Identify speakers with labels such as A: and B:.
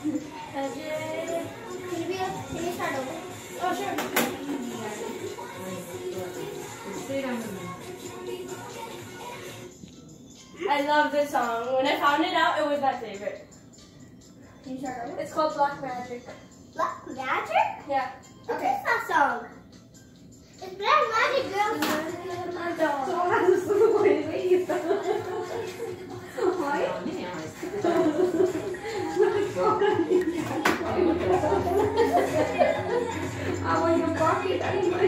A: Can you start over?
B: Oh, sure. I love this song. When I found it out, it was my favorite.
A: Can you start over?
B: It's called Black Magic.
A: Black Magic?
B: Yeah.
A: What is that song? It's Black Magic, girl.
C: I want your pocket anyway.